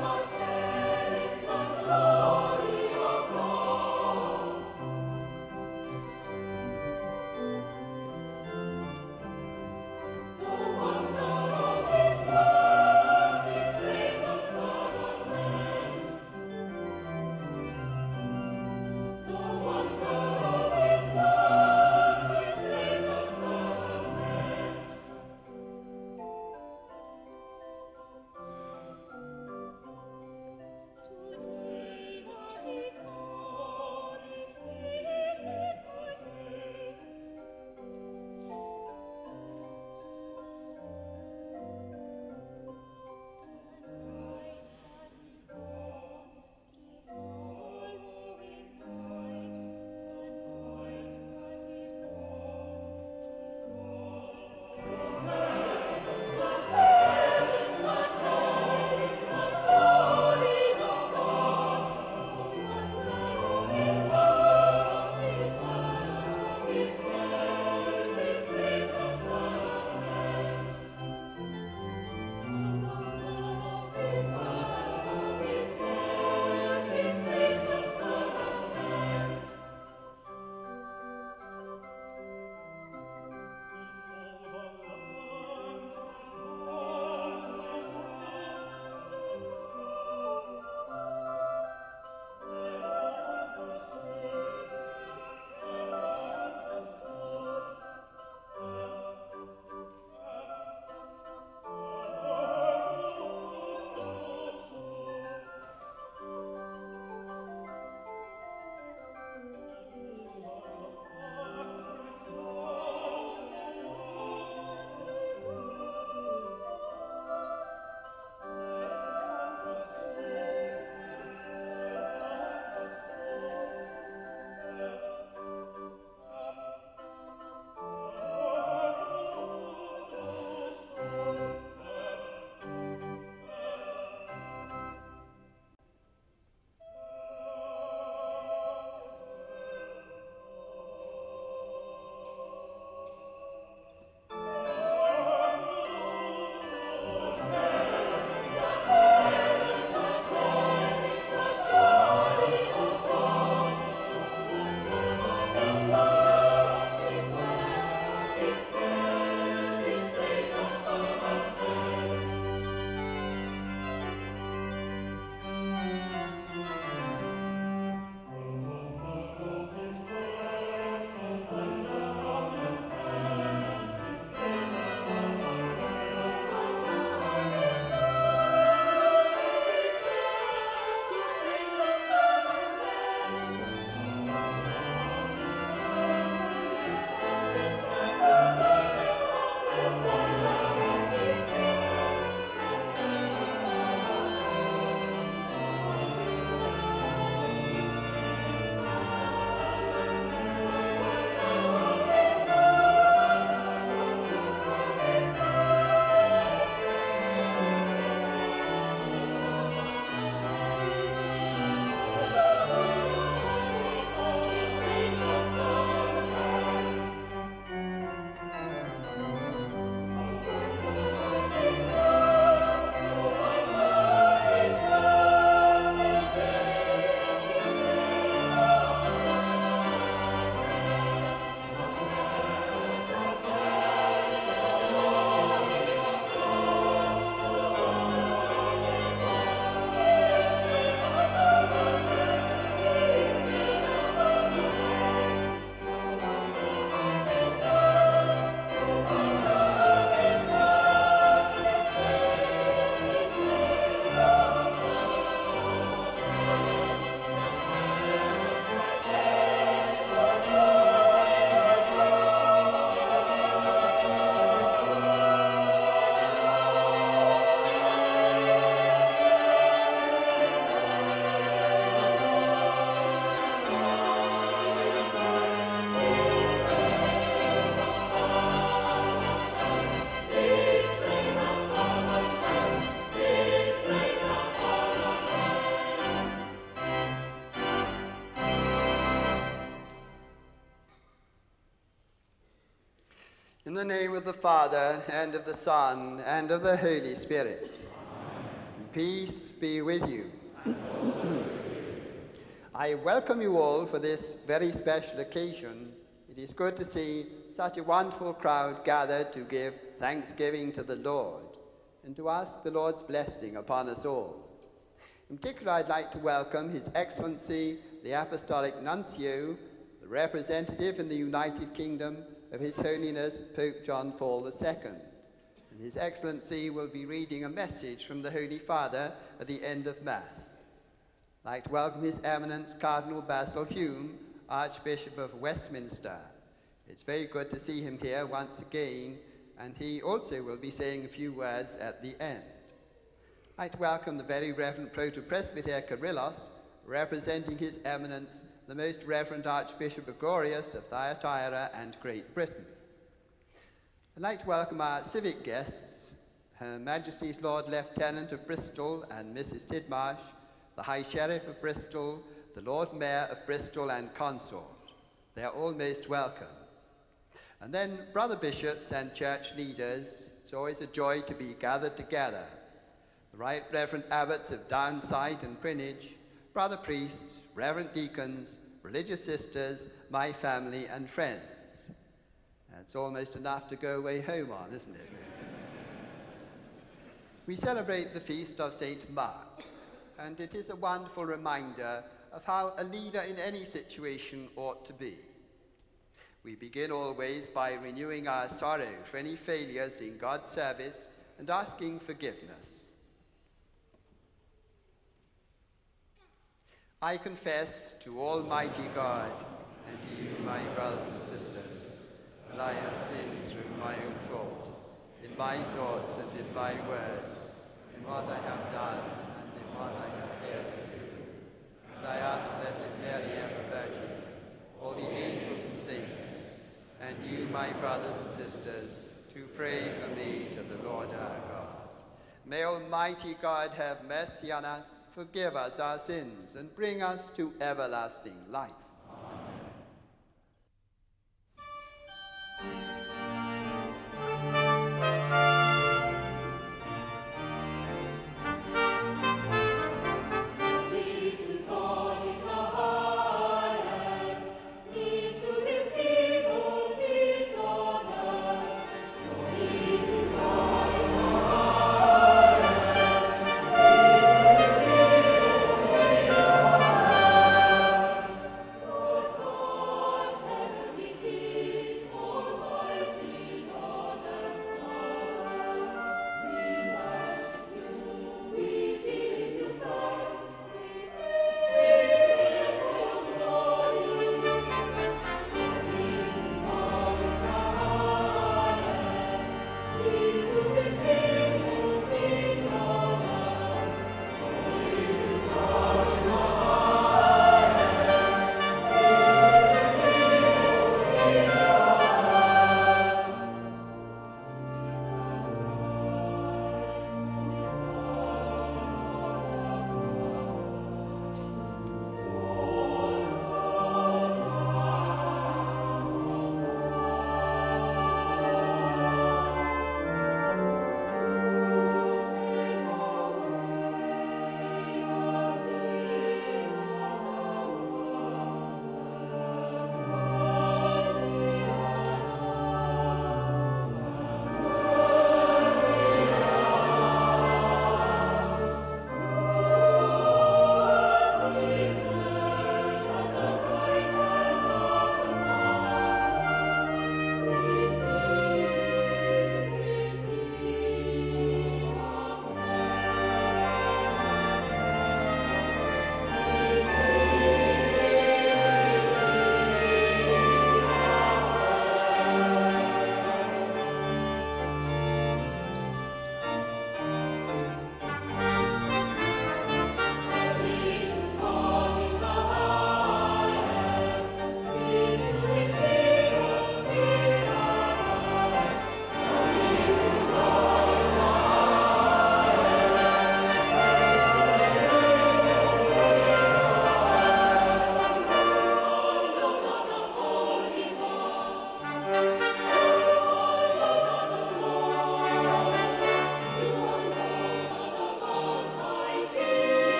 In the name of the Father, and of the Son, and of the Holy Spirit. Amen. Peace be with you. I welcome you all for this very special occasion. It is good to see such a wonderful crowd gathered to give thanksgiving to the Lord and to ask the Lord's blessing upon us all. In particular, I'd like to welcome His Excellency, the Apostolic Nuncio, the representative in the United Kingdom of His Holiness Pope John Paul II. And His Excellency will be reading a message from the Holy Father at the end of Mass. I'd like to welcome His Eminence Cardinal Basil Hume, Archbishop of Westminster. It's very good to see him here once again, and he also will be saying a few words at the end. I'd like to welcome the Very Reverend Proto-Presbyter Kyrillos, representing His Eminence, the Most Reverend Archbishop Gregorius of Thyatira and Great Britain. I'd like to welcome our civic guests, Her Majesty's Lord Lieutenant of Bristol and Mrs. Tidmarsh, the High Sheriff of Bristol, the Lord Mayor of Bristol and Consort. They are all most welcome. And then brother bishops and church leaders, it's always a joy to be gathered together. The Right Reverend Abbots of Downside and Prinnage, brother priests, reverend deacons, religious sisters, my family and friends. It's almost enough to go away home on, isn't it? We celebrate the feast of St. Mark, and it is a wonderful reminder of how a leader in any situation ought to be. We begin always by renewing our sorrow for any failures in God's service and asking forgiveness. I confess to Almighty God and to you, my brothers and sisters, that I have sinned through my own fault, in my thoughts and in my words, in what I have done and in what I have failed to do. And I ask Blessed Mary, ever Virgin, all the angels and saints, and you, my brothers and sisters, to pray for me to the Lord our God. May Almighty God have mercy on us, forgive us our sins, and bring us to everlasting life.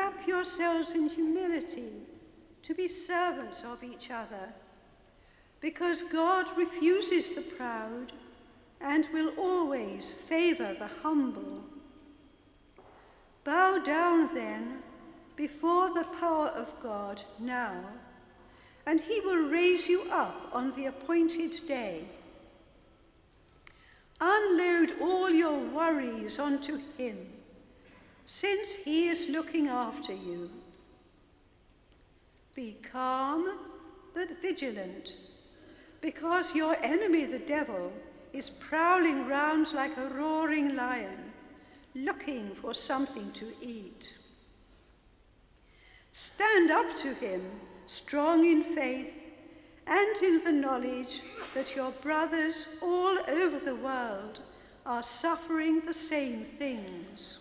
wrap yourselves in humility to be servants of each other, because God refuses the proud and will always favor the humble. Bow down then before the power of God now, and he will raise you up on the appointed day. Unload all your worries onto him, since he is looking after you. Be calm but vigilant, because your enemy the devil is prowling round like a roaring lion, looking for something to eat. Stand up to him, strong in faith and in the knowledge that your brothers all over the world are suffering the same things.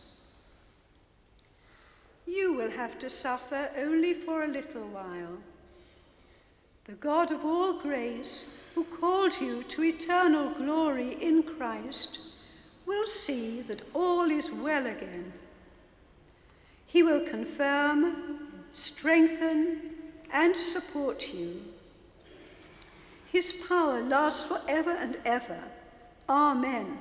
You will have to suffer only for a little while. The God of all grace, who called you to eternal glory in Christ, will see that all is well again. He will confirm, strengthen, and support you. His power lasts forever and ever. Amen.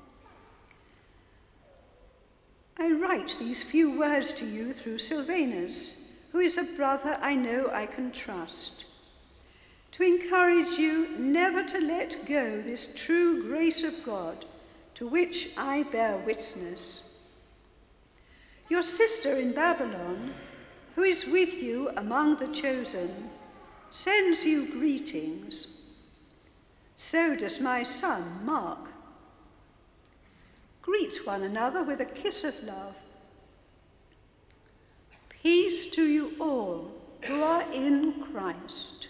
I write these few words to you through Silvanus, who is a brother I know I can trust, to encourage you never to let go this true grace of God, to which I bear witness. Your sister in Babylon, who is with you among the chosen, sends you greetings. So does my son, Mark. Greet one another with a kiss of love. Peace to you all who are in Christ.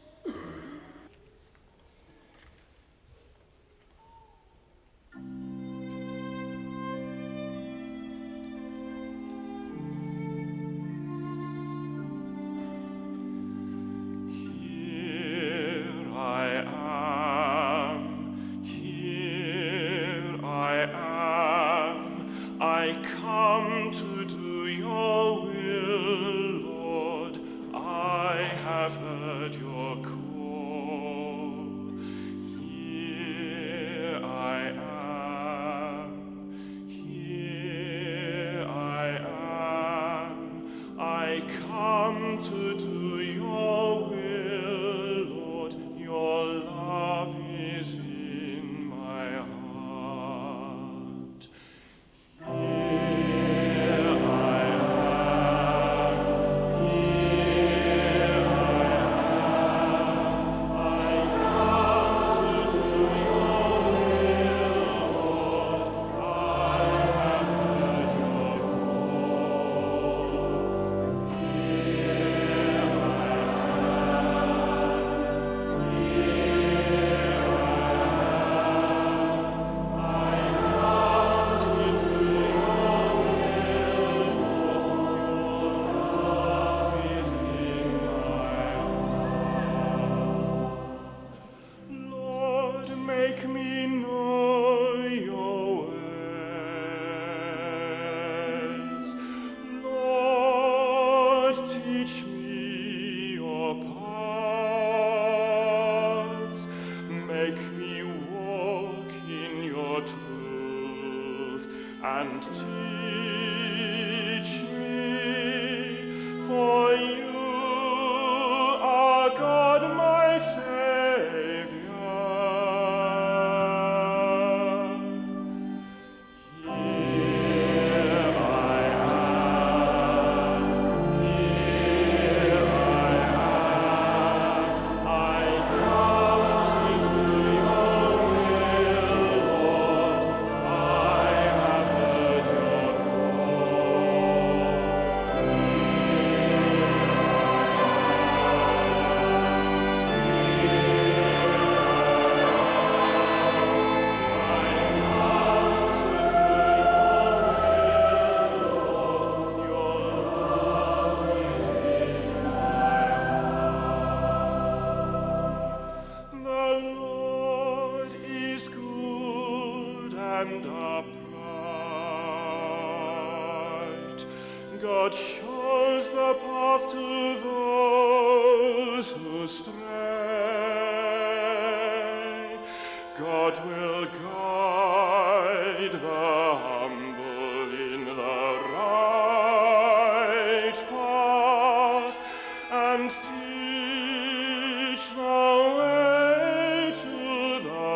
and teach me, for you are God my Savior. Here I am, I come to do your will, Lord. I have heard your God shows the path to those who stray. God will guide the humble in the right path and teach the way to the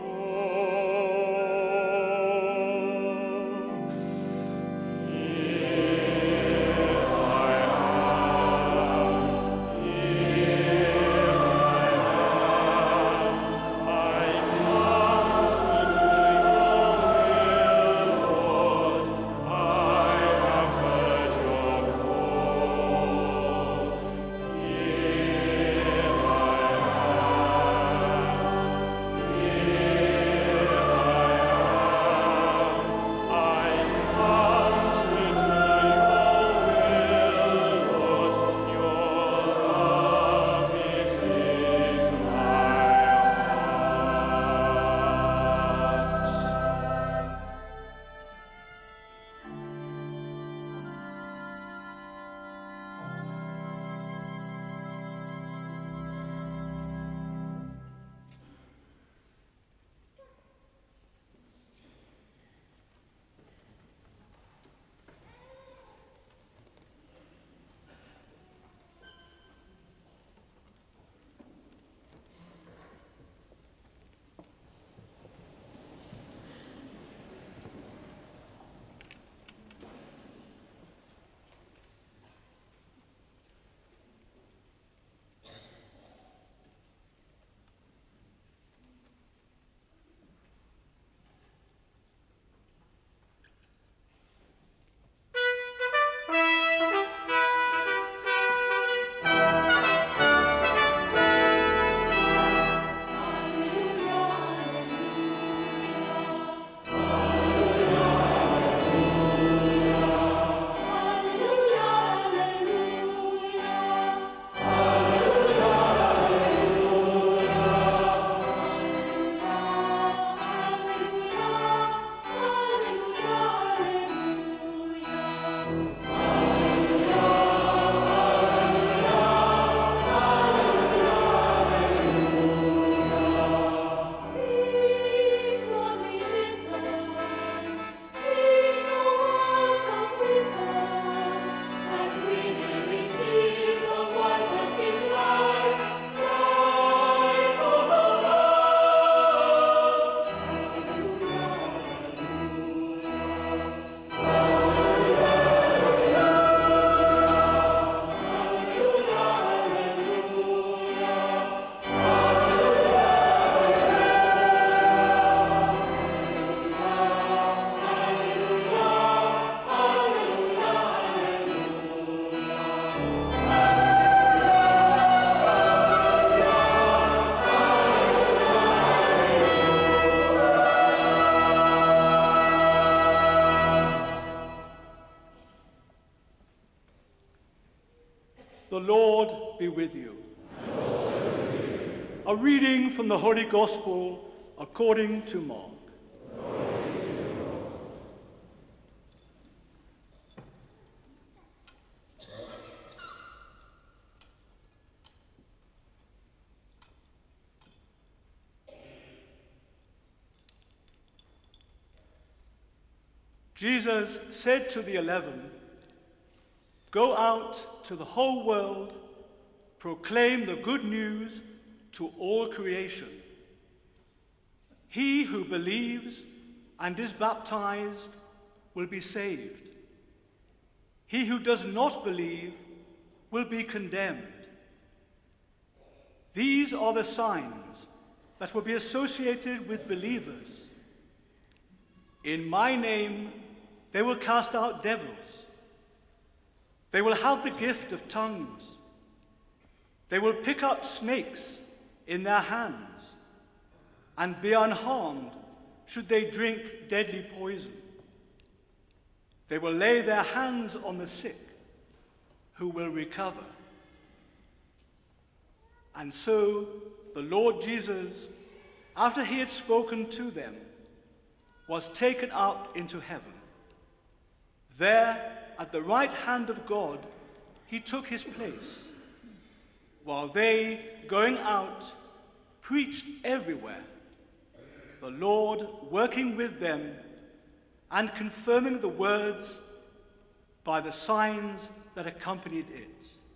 poor. Here I am, I come to do your will, Lord. I have heard your call. Here I come to do your will, Lord. Your love is in my heart. The Lord be with you. A reading from the Holy Gospel according to Mark. Jesus said to the 11, "Go out to the whole world, proclaim the good news to all creation. He who believes and is baptized will be saved. He who does not believe will be condemned. These are the signs that will be associated with believers. In my name they will cast out devils. They will have the gift of tongues. They will pick up snakes in their hands and be unharmed should they drink deadly poison. They will lay their hands on the sick, who will recover." And so the Lord Jesus, after he had spoken to them, was taken up into heaven. There at the right hand of God, he took his place, while they, going out, preached everywhere, the Lord working with them and confirming the words by the signs that accompanied it.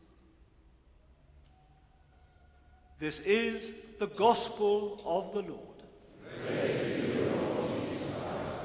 This is the gospel of the Lord. Praise to you, Lord Jesus Christ.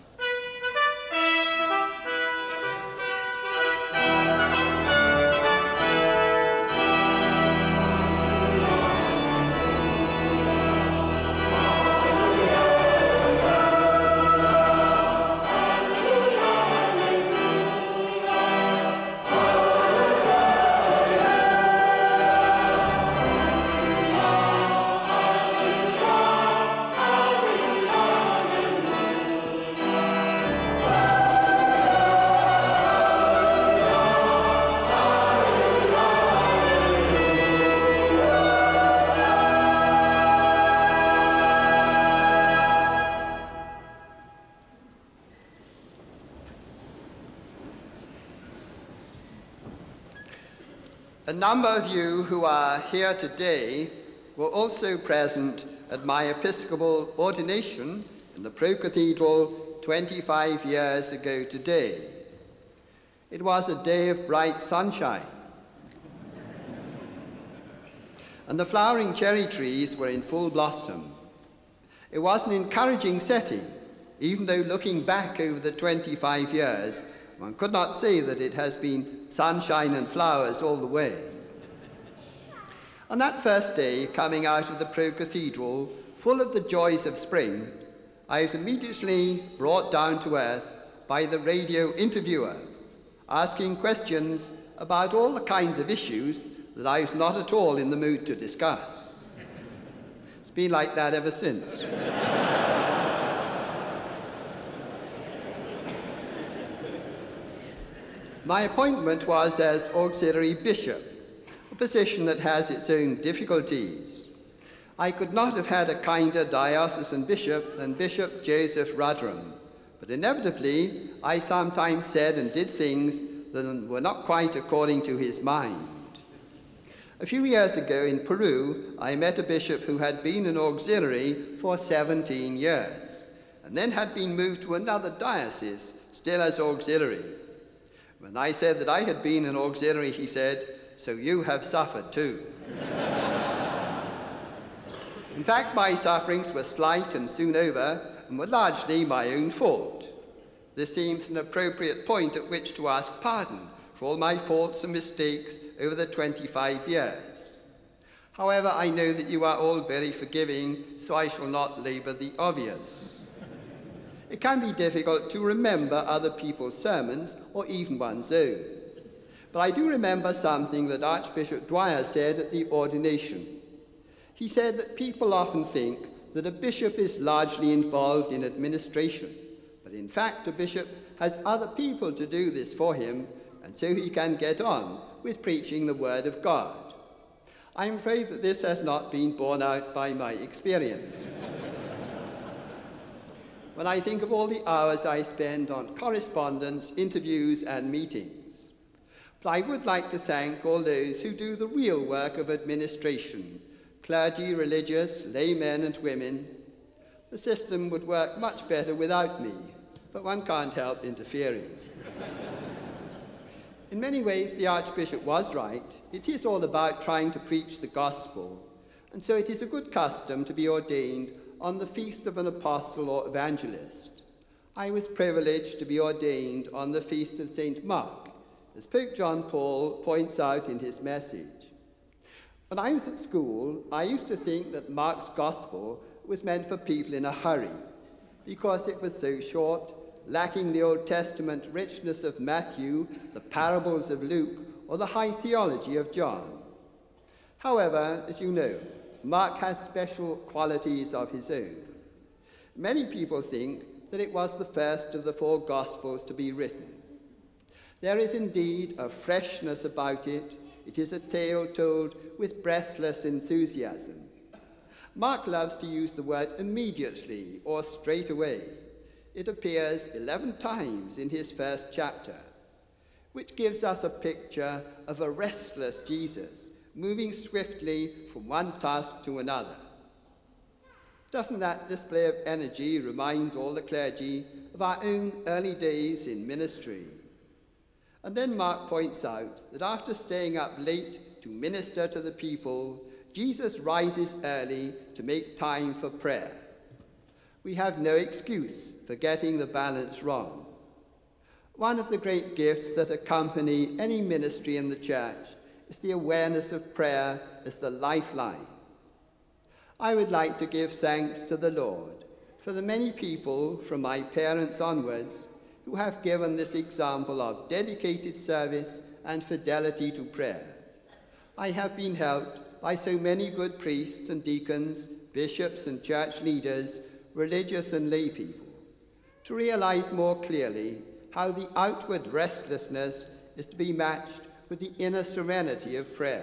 A number of you who are here today were also present at my Episcopal ordination in the Pro Cathedral 25 years ago today. It was a day of bright sunshine, and the flowering cherry trees were in full blossom. It was an encouraging setting, even though looking back over the 25 years, one could not say that it has been sunshine and flowers all the way. On that first day, coming out of the Pro Cathedral, full of the joys of spring, I was immediately brought down to earth by the radio interviewer, asking questions about all the kinds of issues that I was not at all in the mood to discuss. It's been like that ever since. My appointment was as auxiliary bishop, a position that has its own difficulties. I could not have had a kinder diocesan bishop than Bishop Joseph Rudrum, but inevitably I sometimes said and did things that were not quite according to his mind. A few years ago in Peru, I met a bishop who had been an auxiliary for 17 years, and then had been moved to another diocese, still as auxiliary. When I said that I had been an auxiliary, he said, "So you have suffered too." In fact, my sufferings were slight and soon over, and were largely my own fault. This seems an appropriate point at which to ask pardon for all my faults and mistakes over the 25 years. However, I know that you are all very forgiving, so I shall not labour the obvious. It can be difficult to remember other people's sermons, or even one's own. But I do remember something that Archbishop Dwyer said at the ordination. He said that people often think that a bishop is largely involved in administration, but in fact a bishop has other people to do this for him, and so he can get on with preaching the word of God. I'm afraid that this has not been borne out by my experience. When I think of all the hours I spend on correspondence, interviews, and meetings. But I would like to thank all those who do the real work of administration, clergy, religious, laymen, and women. The system would work much better without me, but one can't help interfering. In many ways, the Archbishop was right. It is all about trying to preach the gospel, and so it is a good custom to be ordained on the feast of an apostle or evangelist. I was privileged to be ordained on the feast of St. Mark, as Pope John Paul points out in his message. When I was at school, I used to think that Mark's gospel was meant for people in a hurry, because it was so short, lacking the Old Testament richness of Matthew, the parables of Luke, or the high theology of John. However, as you know, Mark has special qualities of his own. Many people think that it was the first of the four Gospels to be written. There is indeed a freshness about it. It is a tale told with breathless enthusiasm. Mark loves to use the word immediately or straight away. It appears 11 times in his first chapter. which gives us a picture of a restless Jesus moving swiftly from one task to another. Doesn't that display of energy remind all the clergy of our own early days in ministry? And then Mark points out that after staying up late to minister to the people, Jesus rises early to make time for prayer. We have no excuse for getting the balance wrong. One of the great gifts that accompany any ministry in the church is the awareness of prayer as the lifeline. I would like to give thanks to the Lord for the many people from my parents onwards who have given this example of dedicated service and fidelity to prayer. I have been helped by so many good priests and deacons, bishops and church leaders, religious and lay people, to realize more clearly how the outward restlessness is to be matched with the inner serenity of prayer.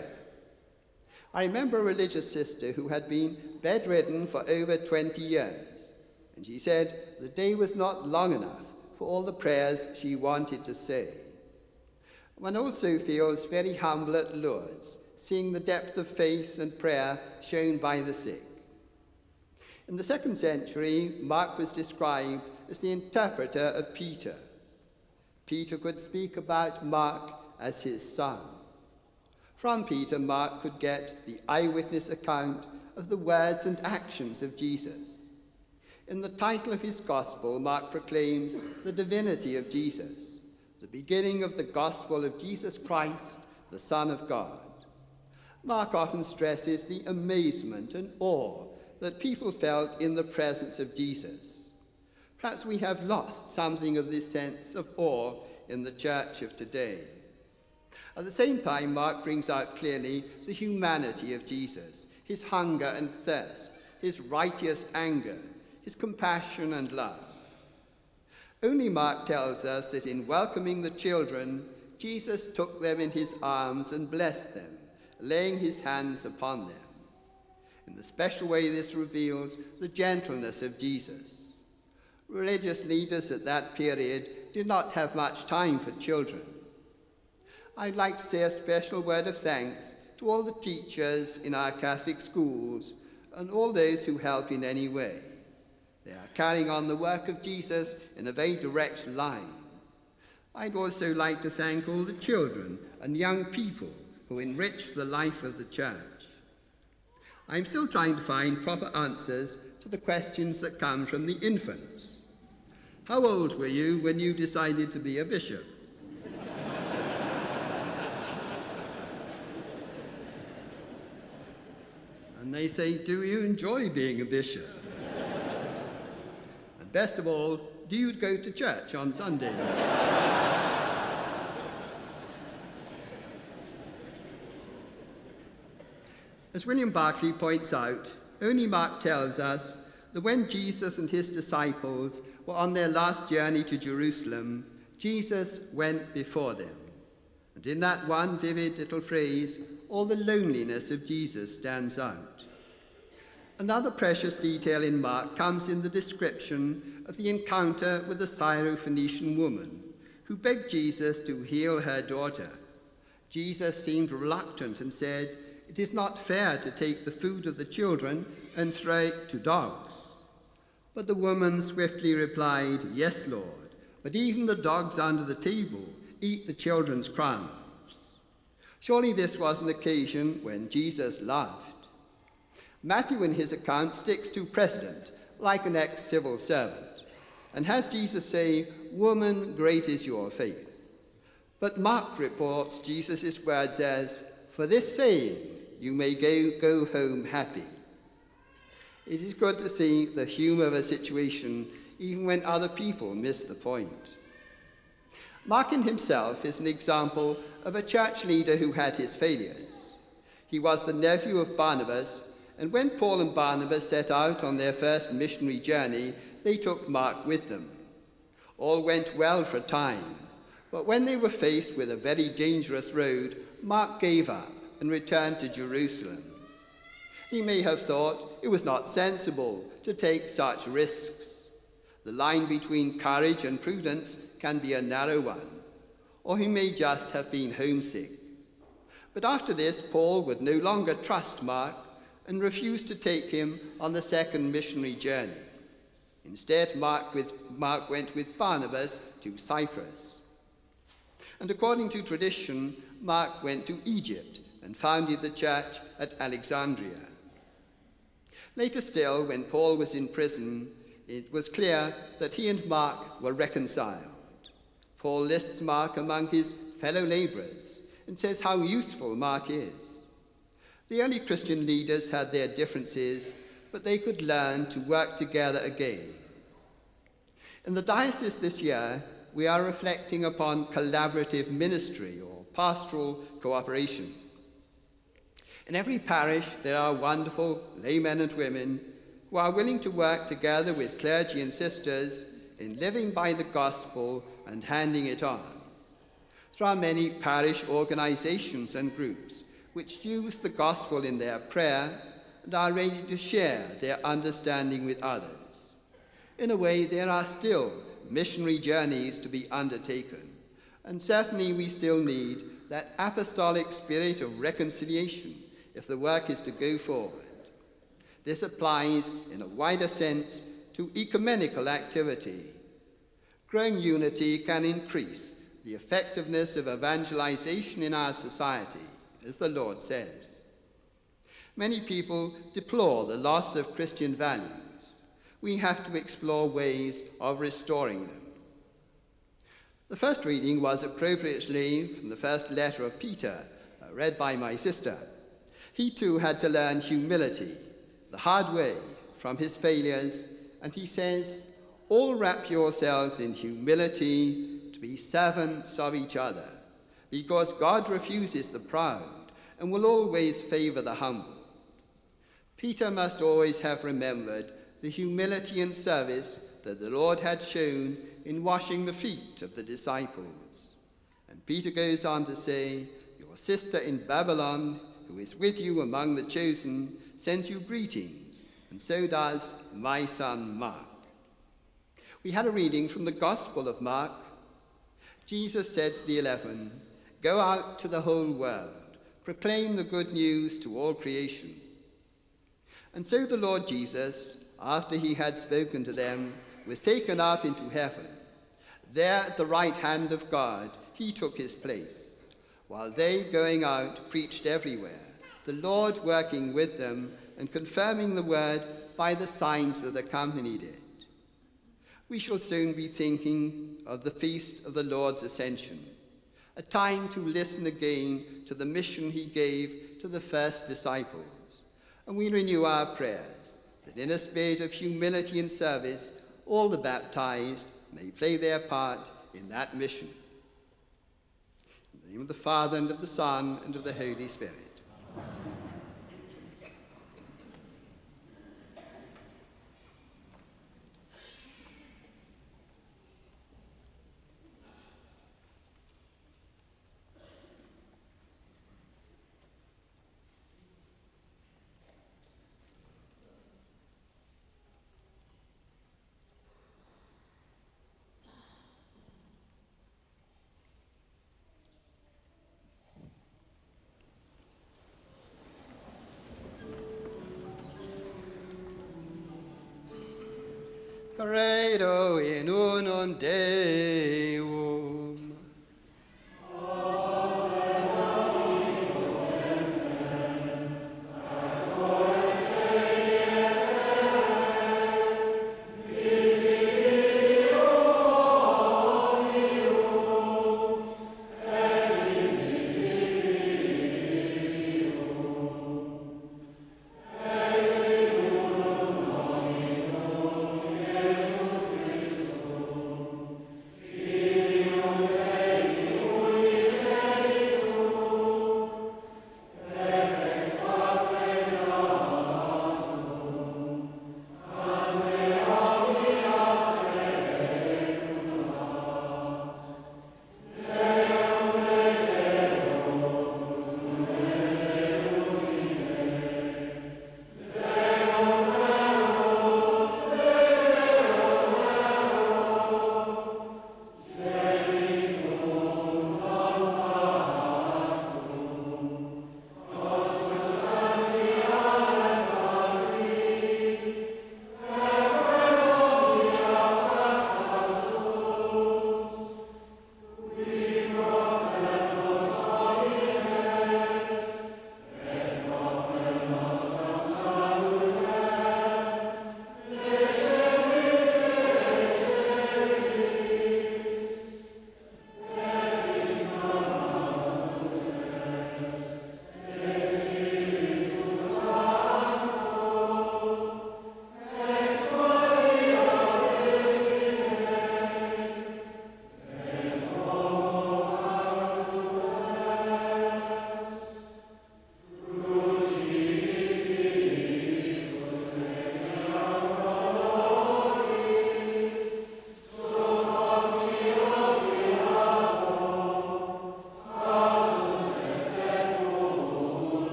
I remember a religious sister who had been bedridden for over 20 years, and she said the day was not long enough for all the prayers she wanted to say. One also feels very humble at Lourdes, seeing the depth of faith and prayer shown by the sick. In the 2nd century, Mark was described as the interpreter of Peter. Peter could speak about Mark as his son. From Peter, Mark could get the eyewitness account of the words and actions of Jesus. In the title of his gospel, Mark proclaims the divinity of Jesus, the beginning of the gospel of Jesus Christ, the Son of God. Mark often stresses the amazement and awe that people felt in the presence of Jesus. Perhaps we have lost something of this sense of awe in the church of today. At the same time, Mark brings out clearly the humanity of Jesus, his hunger and thirst, his righteous anger, his compassion and love. Only Mark tells us that in welcoming the children, Jesus took them in his arms and blessed them, laying his hands upon them. In the special way, this reveals the gentleness of Jesus. Religious leaders at that period did not have much time for children. I'd like to say a special word of thanks to all the teachers in our Catholic schools and all those who help in any way. They are carrying on the work of Jesus in a very direct line. I'd also like to thank all the children and young people who enrich the life of the church. I'm still trying to find proper answers to the questions that come from the infants. How old were you when you decided to be a bishop? And they say, do you enjoy being a bishop? And best of all, do you go to church on Sundays? As William Barclay points out, only Mark tells us that when Jesus and his disciples were on their last journey to Jerusalem, Jesus went before them. And in that one vivid little phrase, all the loneliness of Jesus stands out. Another precious detail in Mark comes in the description of the encounter with the Syrophoenician woman who begged Jesus to heal her daughter. Jesus seemed reluctant and said, "It is not fair to take the food of the children and throw it to dogs." But the woman swiftly replied, "Yes, Lord, but even the dogs under the table eat the children's crumbs." Surely this was an occasion when Jesus loved. Matthew in his account sticks to precedent, like an ex-civil servant, and has Jesus say, "Woman, great is your faith." But Mark reports Jesus' words as, "For this saying, you may go home happy." It is good to see the humor of a situation even when other people miss the point. Mark in himself is an example of a church leader who had his failures. He was the nephew of Barnabas, and when Paul and Barnabas set out on their first missionary journey, they took Mark with them. All went well for a time, but when they were faced with a very dangerous road, Mark gave up and returned to Jerusalem. He may have thought it was not sensible to take such risks. The line between courage and prudence can be a narrow one. or he may just have been homesick. But after this, Paul would no longer trust Mark and refused to take him on the second missionary journey. Instead, Mark went with Barnabas to Cyprus. And according to tradition, Mark went to Egypt and founded the church at Alexandria. Later still, when Paul was in prison, it was clear that he and Mark were reconciled. Paul lists Mark among his fellow laborers and says how useful Mark is. The early Christian leaders had their differences, but they could learn to work together again. In the diocese this year, we are reflecting upon collaborative ministry or pastoral cooperation. In every parish, there are wonderful laymen and women who are willing to work together with clergy and sisters in living by the gospel and handing it on. There are many parish organizations and groups which use the gospel in their prayer and are ready to share their understanding with others. In a way, there are still missionary journeys to be undertaken, and certainly we still need that apostolic spirit of reconciliation if the work is to go forward. This applies in a wider sense to ecumenical activity. Growing unity can increase the effectiveness of evangelization in our society, as the Lord says. Many people deplore the loss of Christian values. We have to explore ways of restoring them. The first reading was appropriately from the first letter of Peter, read by my sister. He too had to learn humility, the hard way, from his failures, and he says, "All wrap yourselves in humility to be servants of each other, because God refuses the proud and will always favor the humble." Peter must always have remembered the humility and service that the Lord had shown in washing the feet of the disciples. And Peter goes on to say, "Your sister in Babylon, who is with you among the chosen, sends you greetings, and so does my son Mark." We had a reading from the Gospel of Mark. Jesus said to the 11, "Go out to the whole world, proclaim the good news to all creation." And so the Lord Jesus, after he had spoken to them, was taken up into heaven. There at the right hand of God, he took his place, while they, going out, preached everywhere, the Lord working with them and confirming the word by the signs that accompanied it. We shall soon be thinking of the feast of the Lord's Ascension, a time to listen again to the mission he gave to the first disciples, and we renew our prayers that in a spirit of humility and service, all the baptized may play their part in that mission. In the name of the Father, and of the Son, and of the Holy Spirit. Credo in unum Deum. Amen.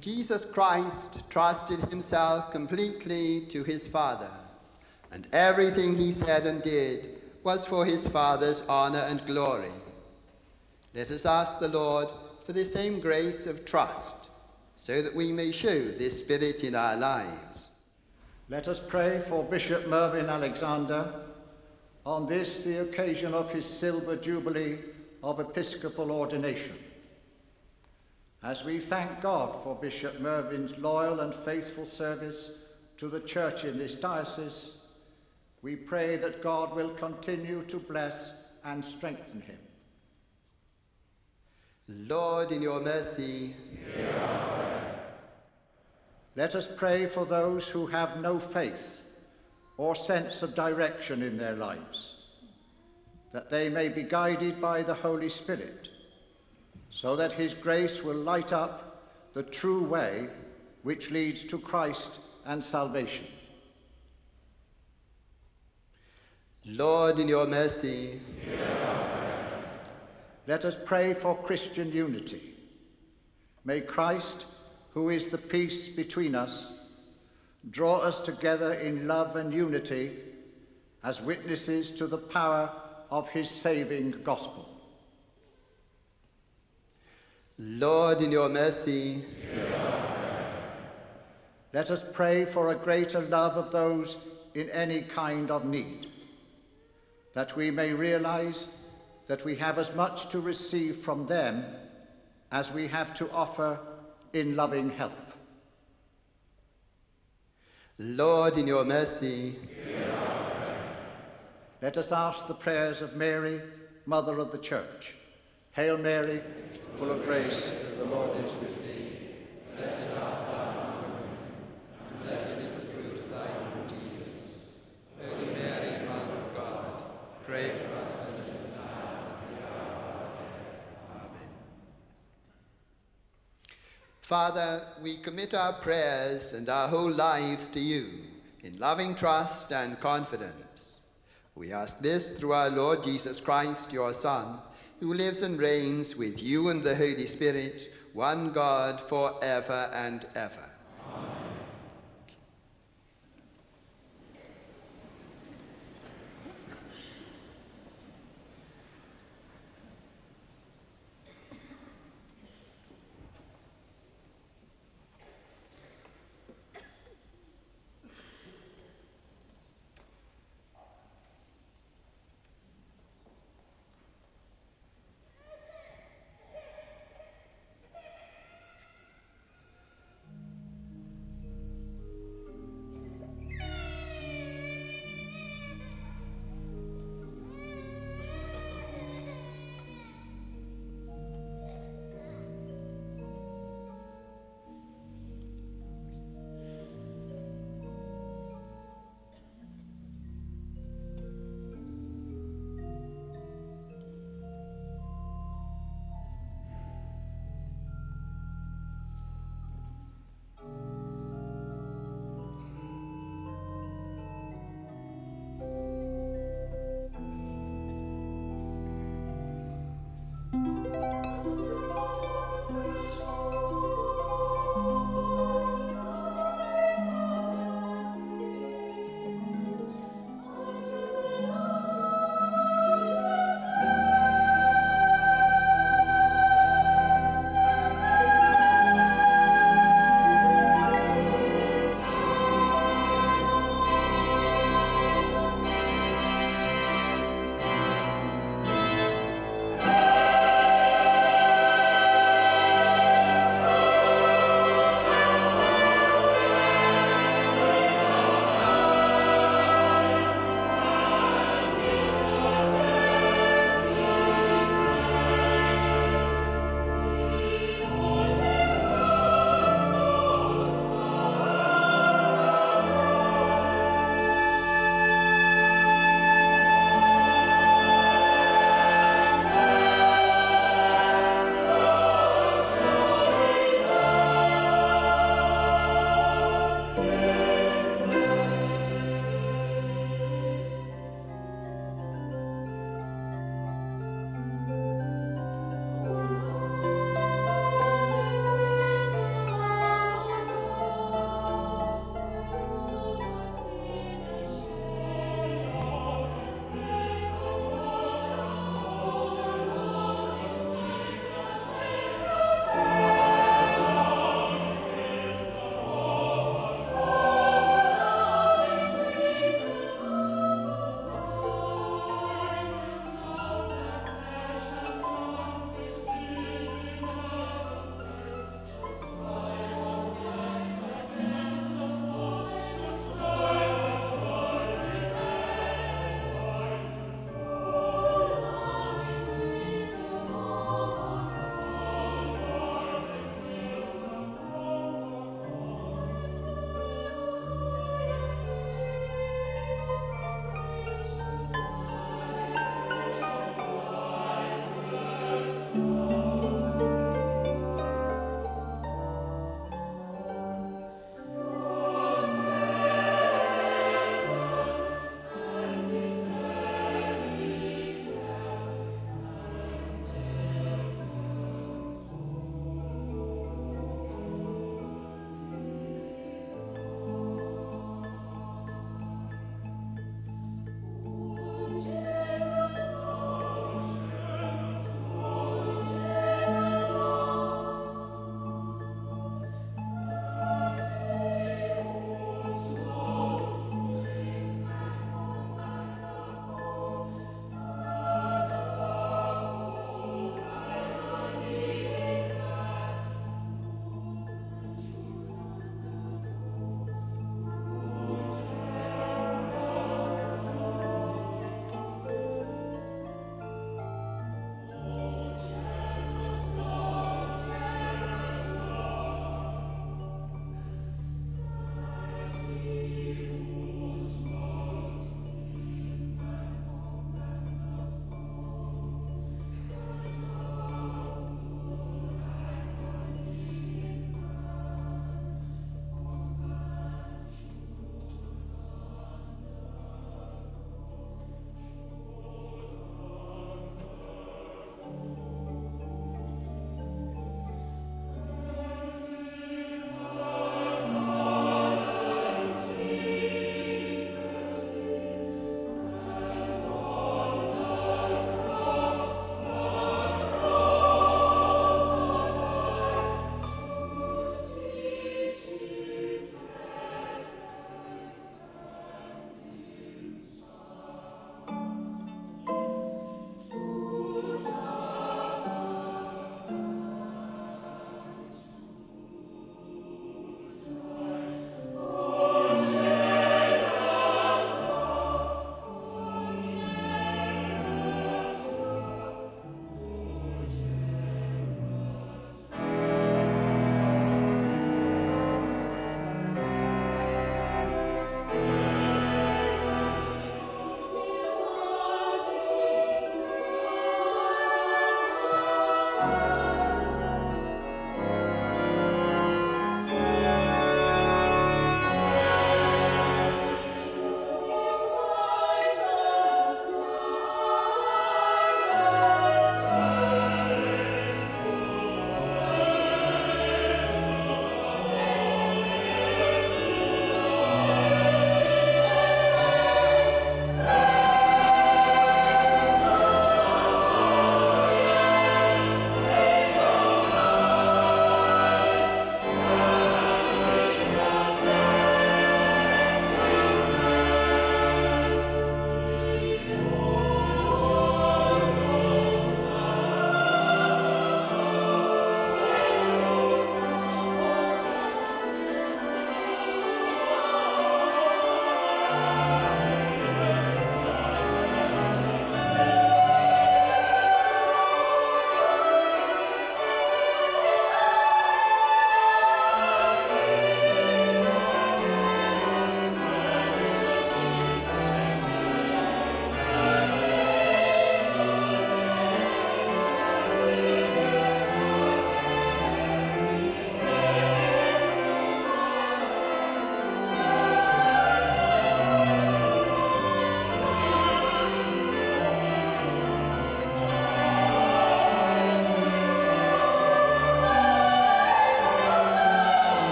And Jesus Christ trusted himself completely to his Father, and everything he said and did was for his Father's honor and glory. Let us ask the Lord for the same grace of trust, so that we may show this spirit in our lives. Let us pray for Bishop Mervyn Alexander on this, the occasion of his silver jubilee of episcopal ordination. As we thank God for Bishop Mervyn's loyal and faithful service to the Church in this diocese, we pray that God will continue to bless and strengthen him. Lord, in your mercy, hear our prayer. Let us pray for those who have no faith or sense of direction in their lives, that they may be guided by the Holy Spirit, so that his grace will light up the true way which leads to Christ and salvation. Lord, in your mercy, hear our prayer. Let us pray for Christian unity. May Christ, who is the peace between us, draw us together in love and unity as witnesses to the power of his saving gospel. Lord, in your mercy, hear our prayer. Let us pray for a greater love of those in any kind of need, that we may realize that we have as much to receive from them as we have to offer in loving help. Lord, in your mercy, hear our prayer. Let us ask the prayers of Mary, Mother of the Church. Hail Mary, full of grace, the Lord is with thee. blessed art thou among women, and blessed is the fruit of thy womb, Jesus. Holy Mary, Mother of God, pray for us sinners now and at the hour of our death. Amen. Father, we commit our prayers and our whole lives to you in loving trust and confidence. We ask this through our Lord Jesus Christ, your Son, who lives and reigns with you and the Holy Spirit, one God, forever and ever. Amen.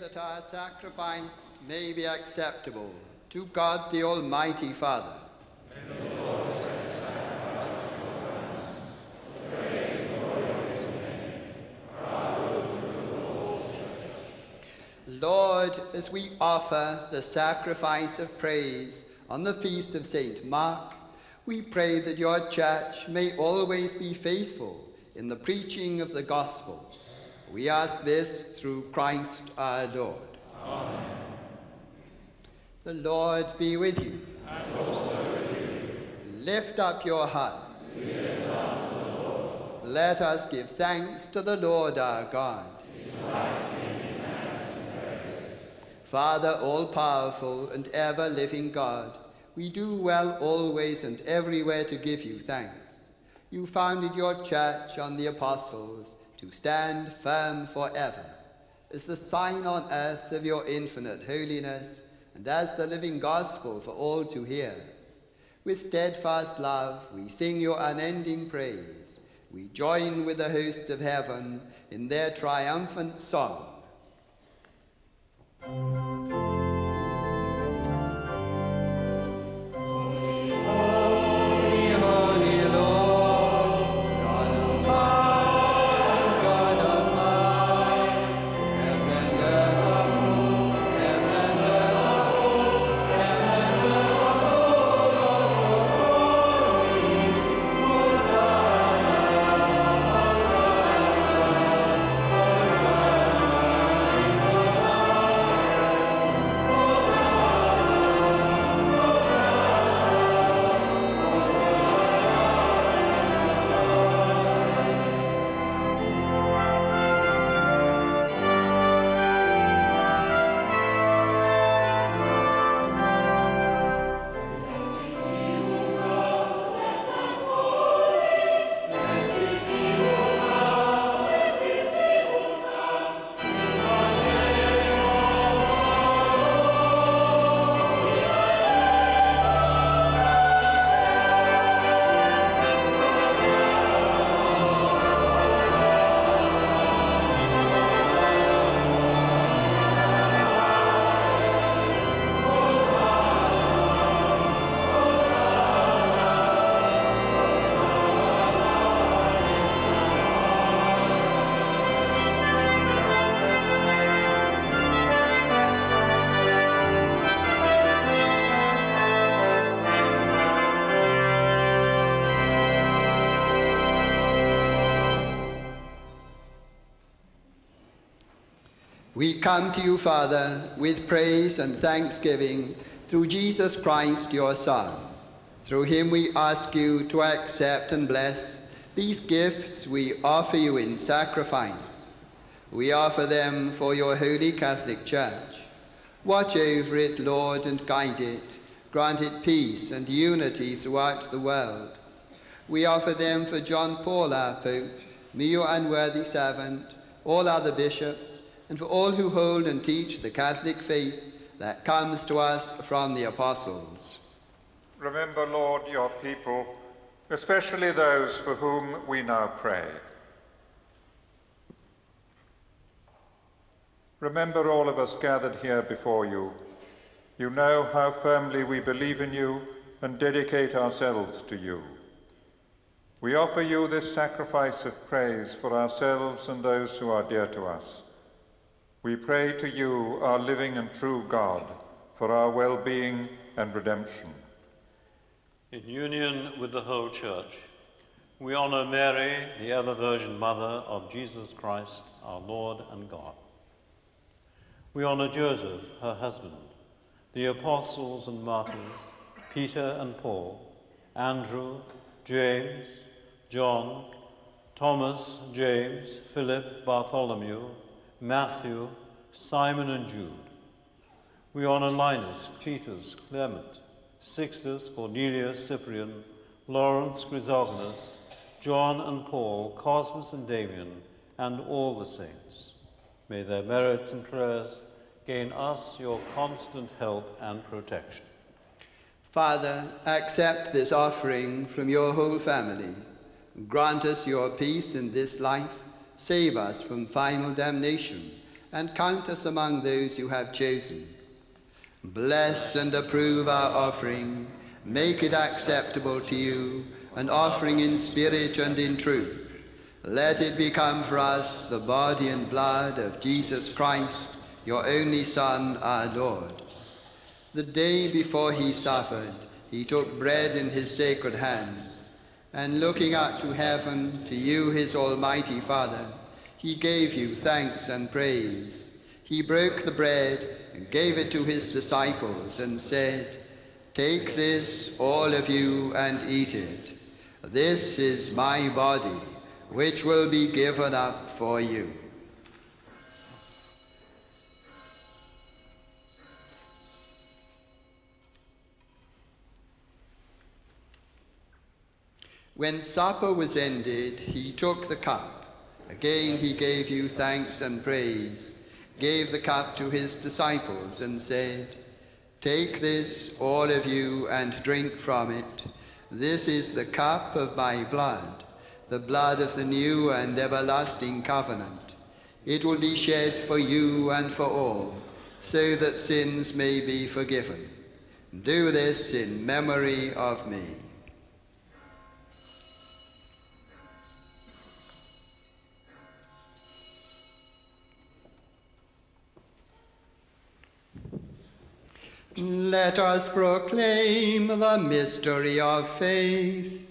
that our sacrifice may be acceptable to God the Almighty Father. Lord, as we offer the sacrifice of praise on the feast of St. Mark, we pray that your church may always be faithful in the preaching of the gospel. We ask this through Christ our Lord. Amen. The Lord be with you. And also with you. Lift up your hearts. We lift up to the Lord. Let us give thanks to the Lord our God. It is right to give you thanks and praise. Father, all-powerful and ever-living God, we do well always and everywhere to give you thanks. You founded your church on the apostles to stand firm forever, as the sign on earth of your infinite holiness, and as the living gospel for all to hear. With steadfast love, we sing your unending praise. We join with the hosts of heaven in their triumphant song. We come to you, Father, with praise and thanksgiving through Jesus Christ, your Son. Through him we ask you to accept and bless these gifts we offer you in sacrifice. We offer them for your holy Catholic Church. Watch over it, Lord, and guide it. Grant it peace and unity throughout the world. We offer them for John Paul, our Pope, me, your unworthy servant, all other bishops, and for all who hold and teach the Catholic faith that comes to us from the apostles. Remember, Lord, your people, especially those for whom we now pray. Remember all of us gathered here before you. You know how firmly we believe in you and dedicate ourselves to you. We offer you this sacrifice of praise for ourselves and those who are dear to us. We pray to you, our living and true God, for our well-being and redemption. In union with the whole Church, we honor Mary, the ever-Virgin Mother of Jesus Christ, our Lord and God. We honor Joseph, her husband, the apostles and martyrs, Peter and Paul, Andrew, James, John, Thomas, James, Philip, Bartholomew, Matthew, Simon and Jude. We honor Linus, Cletus, Clement, Sixtus, Cornelius, Cyprian, Lawrence, Chrysogonus, John and Paul, Cosmas and Damian, and all the saints. May their merits and prayers gain us your constant help and protection. Father, accept this offering from your whole family. Grant us your peace in this life. Save us from final damnation, and count us among those you have chosen. Bless and approve our offering. Make it acceptable to you, an offering in spirit and in truth. Let it become for us the body and blood of Jesus Christ, your only Son, our Lord. The day before he suffered, he took bread in his sacred hands, and looking up to heaven, to you, his almighty Father, he gave you thanks and praise. He broke the bread and gave it to his disciples and said, "Take this, all of you, and eat it. This is my body, which will be given up for you." When supper was ended, he took the cup. Again he gave you thanks and praise, gave the cup to his disciples and said, "Take this, all of you, and drink from it. This is the cup of my blood, the blood of the new and everlasting covenant. It will be shed for you and for all, so that sins may be forgiven. Do this in memory of me." Let us proclaim the mystery of faith.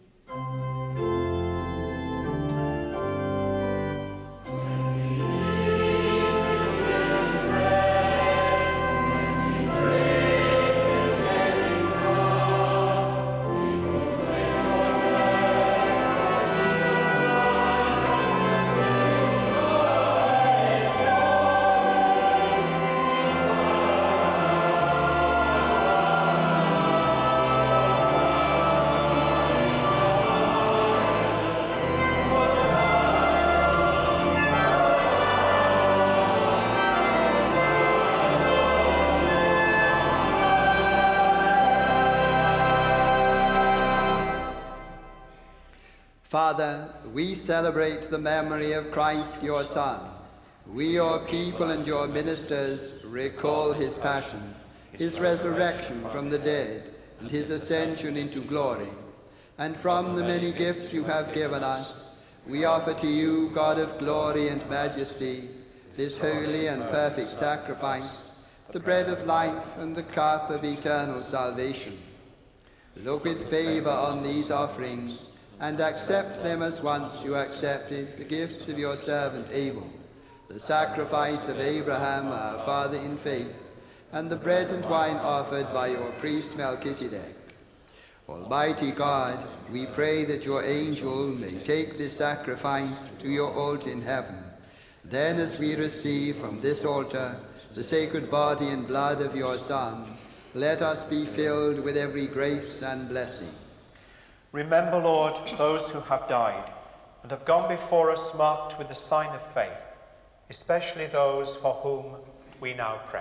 Father, we celebrate the memory of Christ, your Son. We, your people and your ministers, recall his passion, his resurrection from the dead, and his ascension into glory. And from the many gifts you have given us, we offer to you, God of glory and majesty, this holy and perfect sacrifice, the bread of life and the cup of eternal salvation. Look with favor on these offerings, and accept them as once you accepted the gifts of your servant Abel, the sacrifice of Abraham, our father in faith, and the bread and wine offered by your priest Melchizedek. Almighty God, we pray that your angel may take this sacrifice to your altar in heaven. Then, as we receive from this altar the sacred body and blood of your Son, let us be filled with every grace and blessing. Remember, Lord, those who have died and have gone before us marked with the sign of faith, especially those for whom we now pray.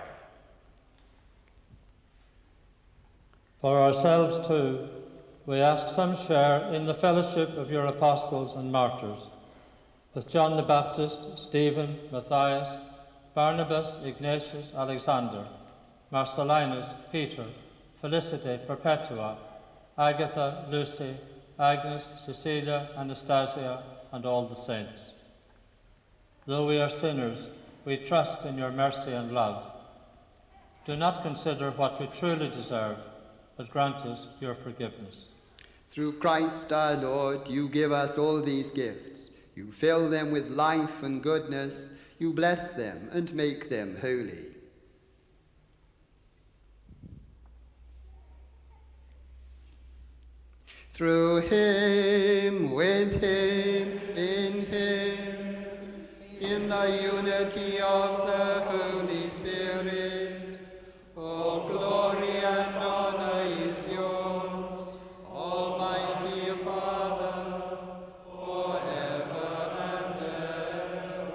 For ourselves too, we ask some share in the fellowship of your apostles and martyrs, with John the Baptist, Stephen, Matthias, Barnabas, Ignatius, Alexander, Marcellinus, Peter, Felicite, Perpetua, Agatha, Lucy, Agnes, Cecilia, Anastasia, and all the saints. Though we are sinners, we trust in your mercy and love. Do not consider what we truly deserve, but grant us your forgiveness. Through Christ our Lord, you give us all these gifts. You fill them with life and goodness. You bless them and make them holy. Through him, with him, in the unity of the Holy Spirit, all glory and honor is yours, Almighty Father, forever and ever.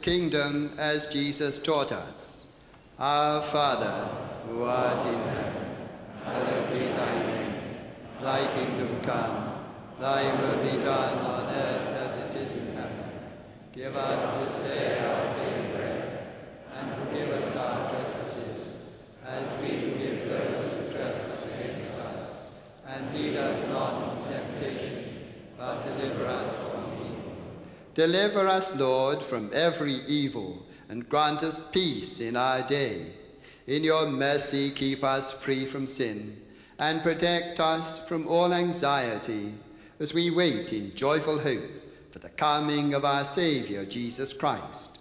kingdom as Jesus taught us. Our Father, who art in heaven, hallowed be thy name. Thy kingdom come, thy will be done on earth as it is in heaven. Give us this day our daily bread, and forgive us our trespasses, as we forgive those who trespass against us. And lead us not into temptation, but deliver us from evil. Deliver us, Lord, from every evil, and grant us peace in our day. In your mercy keep us free from sin, and protect us from all anxiety, as we wait in joyful hope for the coming of our Saviour, Jesus Christ.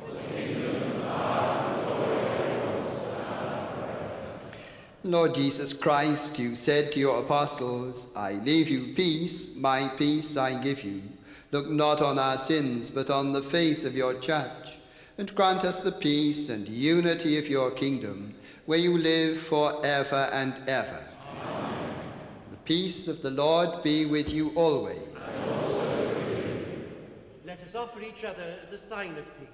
Lord Jesus Christ, you said to your apostles, I leave you peace, my peace I give you. Look not on our sins, but on the faith of your church, and grant us the peace and unity of your kingdom, where you live for ever and ever. Amen. The peace of the Lord be with you always. Let us offer each other the sign of peace.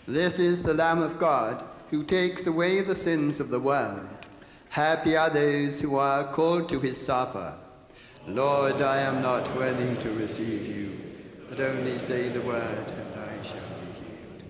This is the Lamb of God, who takes away the sins of the world. Happy are those who are called to his supper. Lord, I am not worthy to receive you, but only say the word, and I shall be healed.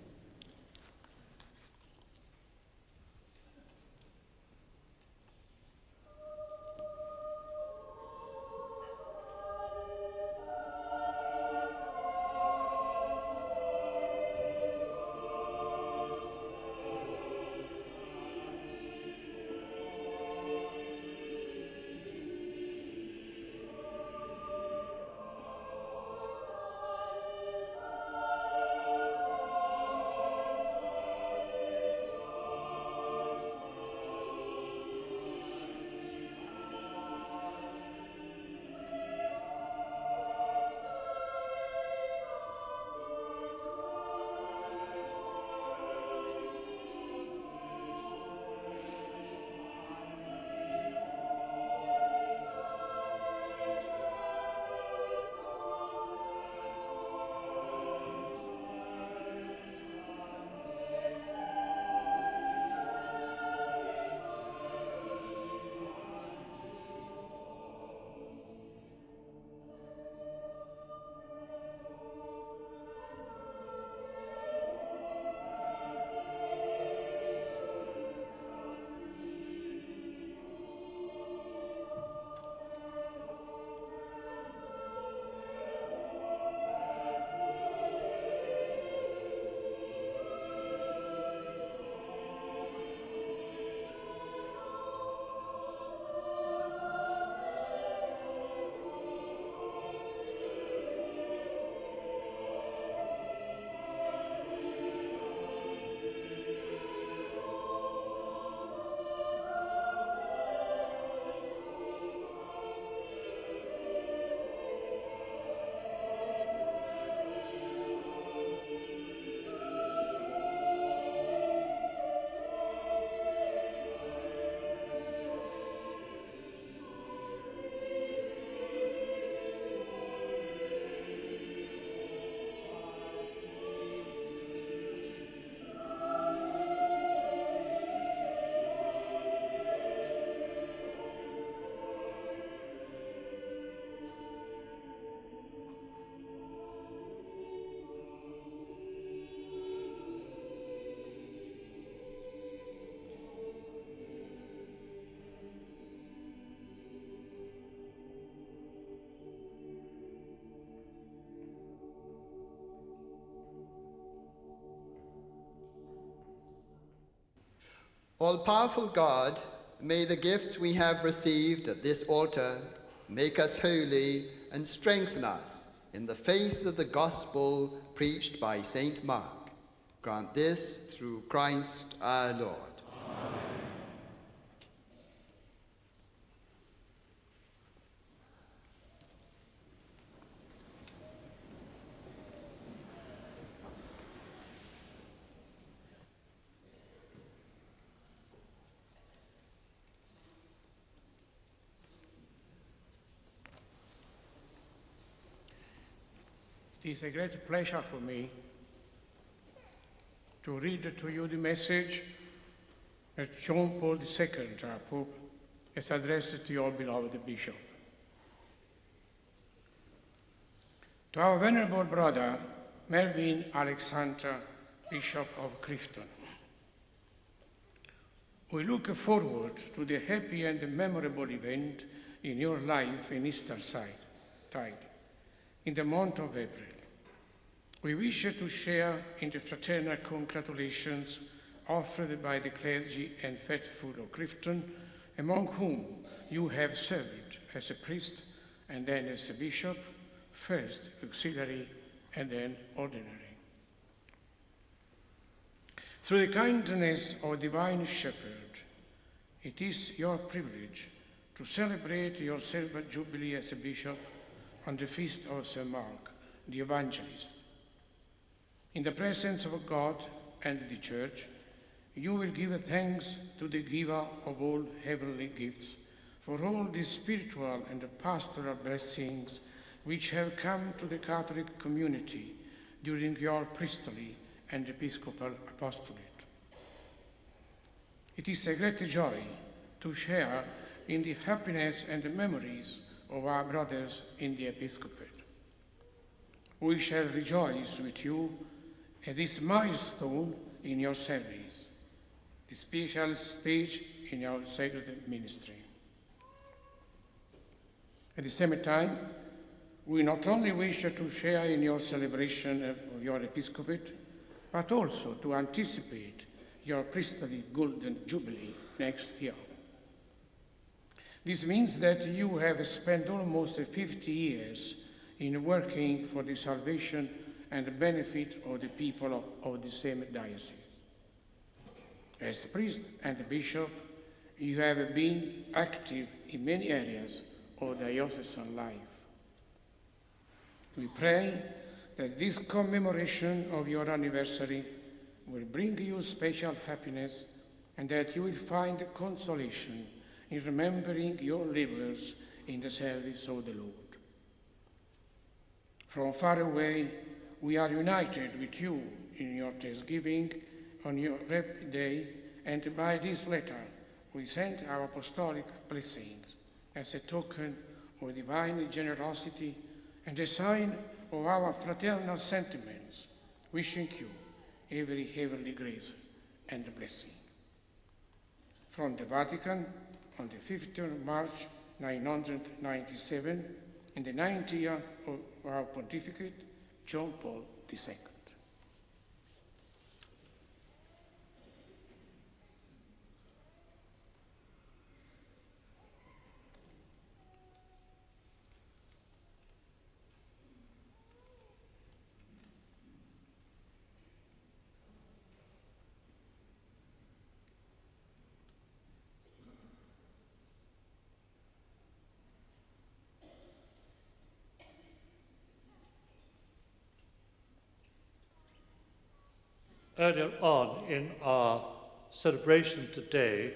All-powerful God, may the gifts we have received at this altar make us holy and strengthen us in the faith of the gospel preached by St. Mark. Grant this through Christ our Lord. Amen. It is a great pleasure for me to read to you the message that John Paul II, our Pope, has addressed to your beloved Bishop. To our venerable brother, Mervyn Alexander, Bishop of Clifton, we look forward to the happy and memorable event in your life in Eastertide, in the month of April. We wish to share in the fraternal congratulations offered by the clergy and faithful of Clifton, among whom you have served as a priest and then as a bishop, first auxiliary and then ordinary. Through the kindness of Divine Shepherd, it is your privilege to celebrate your silver Jubilee as a bishop on the feast of St. Mark, the Evangelist. In the presence of God and the Church, you will give thanks to the giver of all heavenly gifts for all the spiritual and pastoral blessings which have come to the Catholic community during your priestly and episcopal apostolate. It is a great joy to share in the happiness and the memories of our brothers in the episcopate. We shall rejoice with you at this milestone in your service, the special stage in your sacred ministry. At the same time, we not only wish to share in your celebration of your episcopate, but also to anticipate your priestly golden jubilee next year. This means that you have spent almost 50 years in working for the salvation and the benefit of the people of the same diocese. As priest and bishop, you have been active in many areas of diocesan life. We pray that this commemoration of your anniversary will bring you special happiness and that you will find consolation in remembering your labors in the service of the Lord. From far away, we are united with you in your thanksgiving on your happy day, and by this letter we send our apostolic blessings as a token of divine generosity and a sign of our fraternal sentiments, wishing you every heavenly grace and blessing. From the Vatican, on the 15th of March 997, in the 9th year of our pontificate, John Paul II. Earlier on in our celebration today,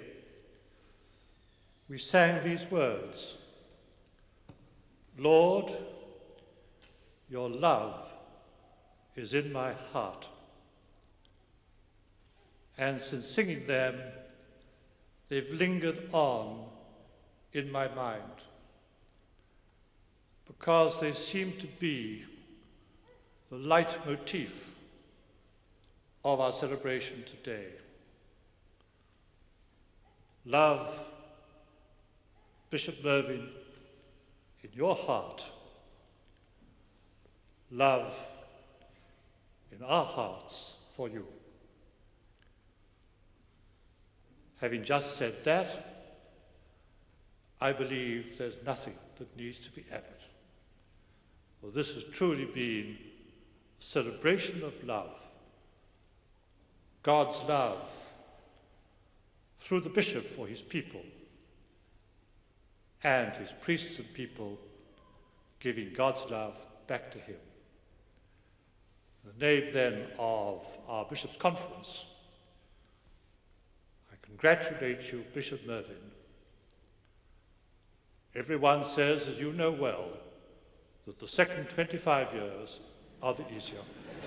we sang these words: Lord, your love is in my heart. And since singing them, they've lingered on in my mind, because they seem to be the leitmotif of our celebration today. Love, Bishop Mervyn, in your heart. Love in our hearts for you. Having just said that, I believe there's nothing that needs to be added. Well, this has truly been a celebration of love. God's love through the bishop for his people and his priests and people giving God's love back to him. The name then of our Bishops' Conference, I congratulate you, Bishop Mervyn. Everyone says, as you know well, that the second 25 years are the easier.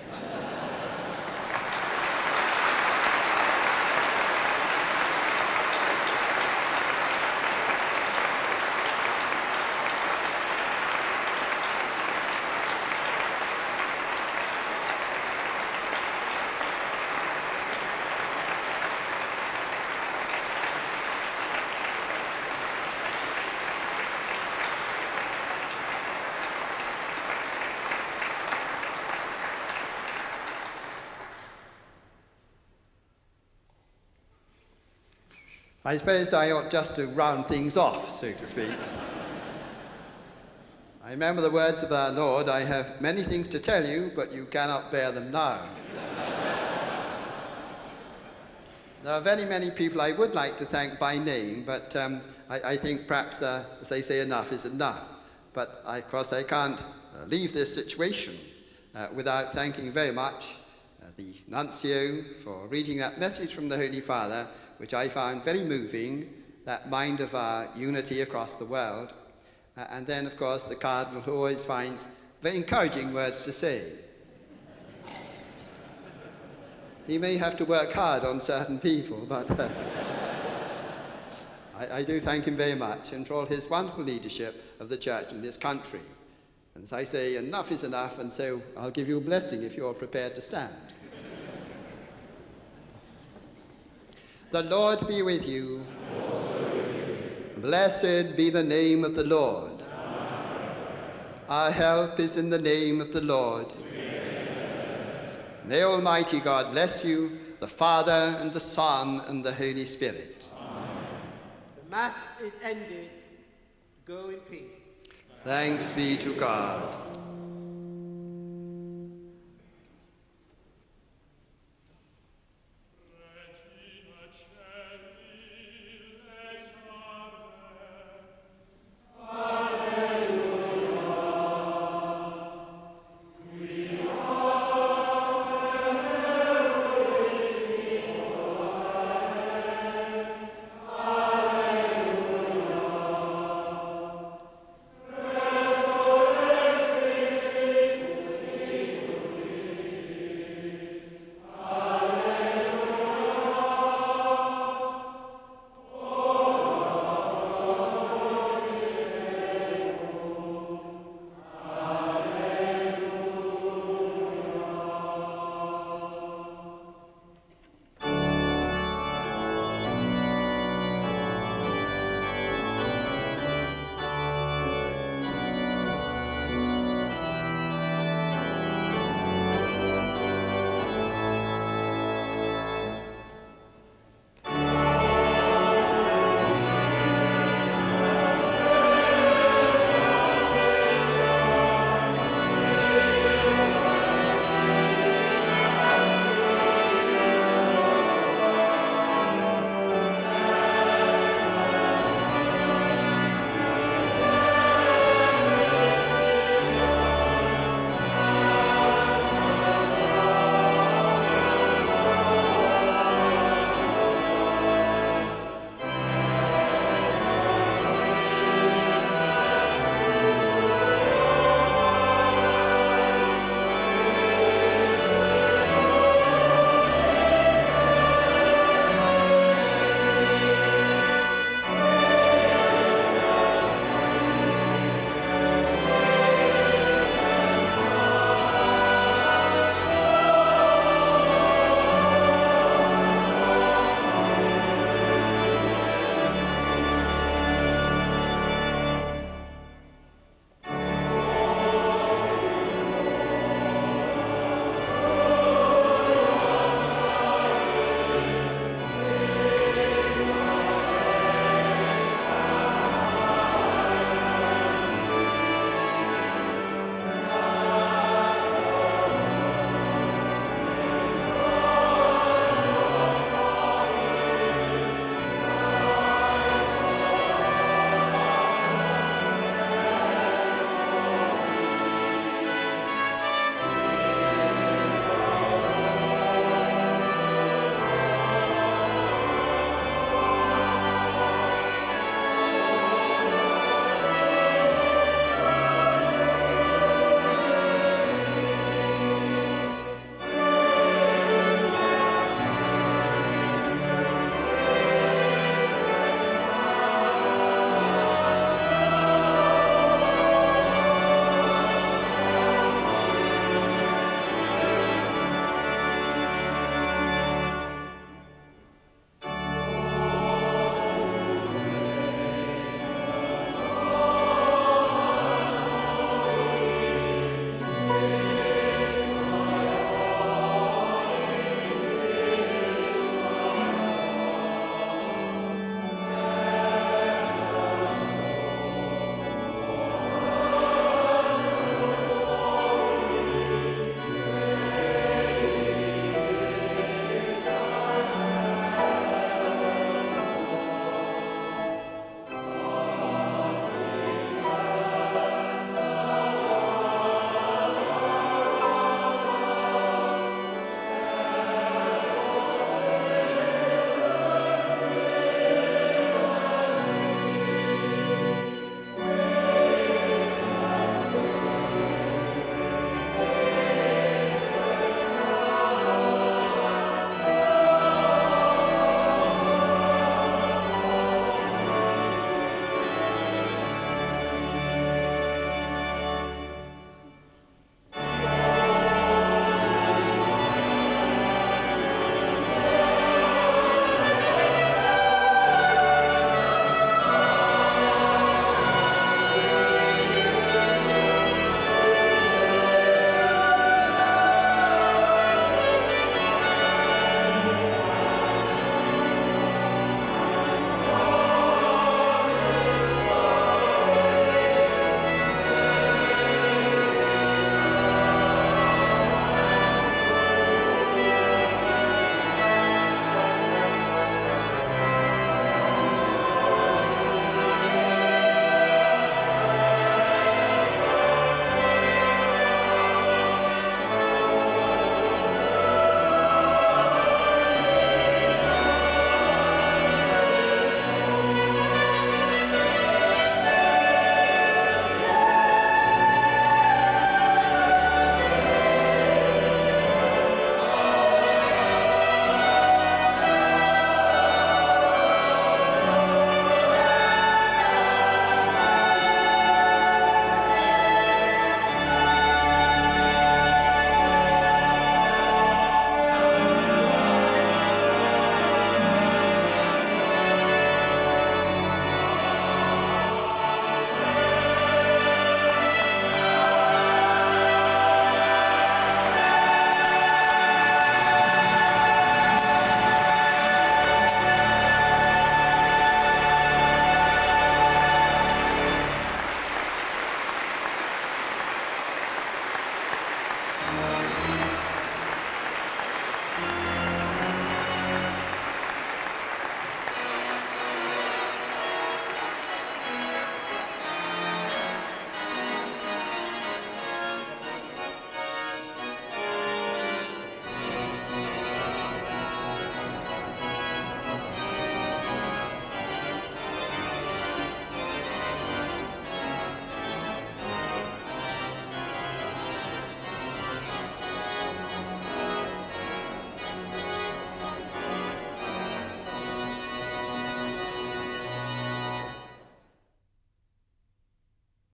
I suppose I ought just to round things off, so to speak. I remember the words of our Lord, I have many things to tell you, but you cannot bear them now. There are very many people I would like to thank by name, but I think perhaps, as they say, enough is enough. But of course I can't leave this situation without thanking very much the Nuncio for reading that message from the Holy Father, which I found very moving, that mind of our unity across the world. And then, of course, the Cardinal, who always finds very encouraging words to say. He may have to work hard on certain people, but I do thank him very much and for all his wonderful leadership of the church in this country. And as I say, enough is enough, and so I'll give you a blessing if you're prepared to stand. The Lord be with you. And also with you. Blessed be the name of the Lord. Our help is in the name of the Lord. May Almighty God bless you, the Father and the Son and the Holy Spirit. Amen. The Mass is ended. Go in peace. Thanks be to God.